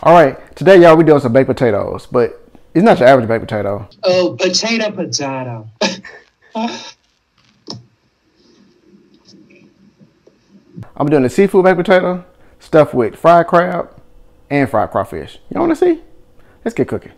All right, today y'all we doing some baked potatoes, but it's not your average baked potato. Oh, potato. I'm doing a seafood baked potato stuffed with fried crab and fried crawfish. Y'all want to see? Let's get cooking.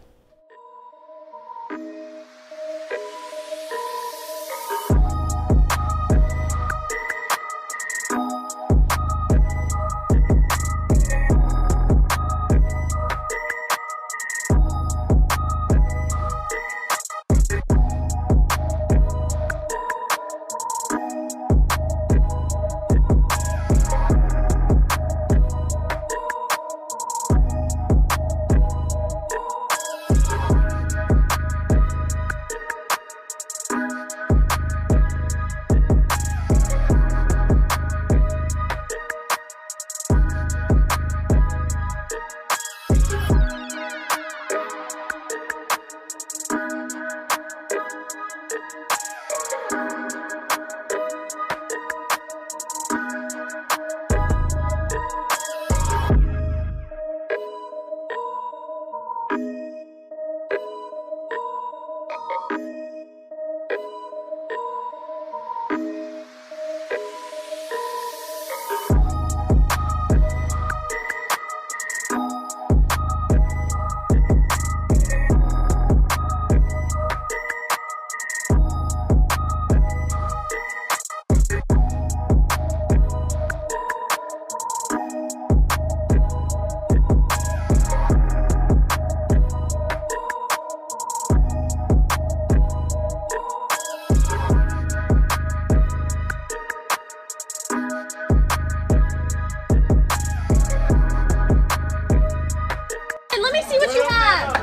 Let me see what you have.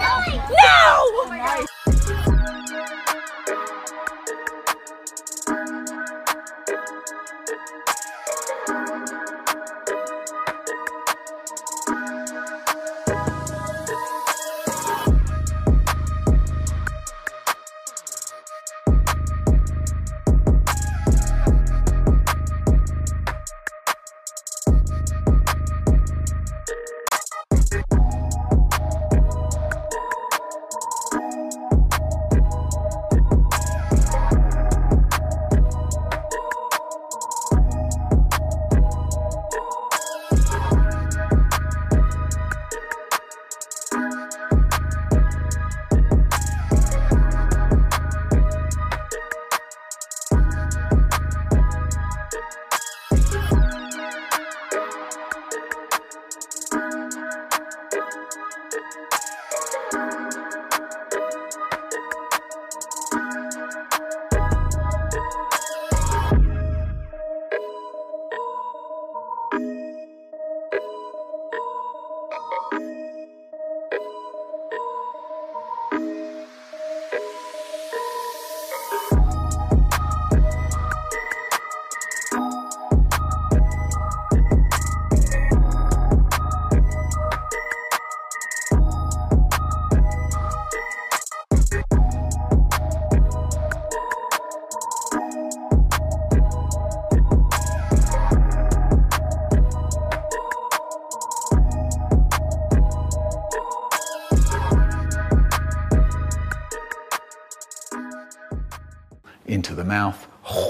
No! Into the mouth.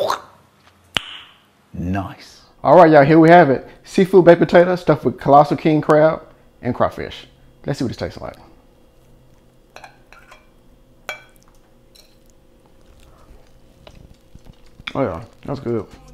Nice. All right, y'all, here we have it. Seafood baked potato stuffed with colossal king crab and crawfish. Let's see what this tastes like. Oh yeah, that's good.